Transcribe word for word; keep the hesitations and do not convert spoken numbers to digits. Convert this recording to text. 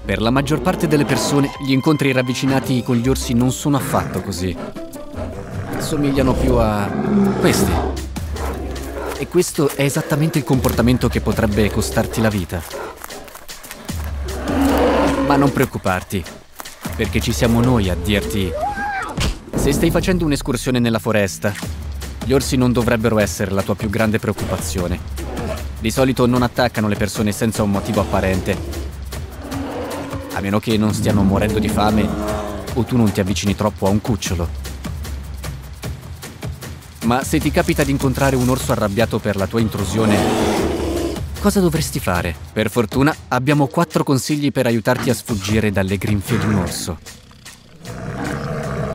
Per la maggior parte delle persone, gli incontri ravvicinati con gli orsi non sono affatto così. Somigliano più a questi. E questo è esattamente il comportamento che potrebbe costarti la vita. Ma non preoccuparti, perché ci siamo noi a dirti: se stai facendo un'escursione nella foresta, gli orsi non dovrebbero essere la tua più grande preoccupazione. Di solito non attaccano le persone senza un motivo apparente. A meno che non stiano morendo di fame o tu non ti avvicini troppo a un cucciolo. Ma se ti capita di incontrare un orso arrabbiato per la tua intrusione, cosa dovresti fare? Per fortuna abbiamo quattro consigli per aiutarti a sfuggire dalle grinfie di un orso.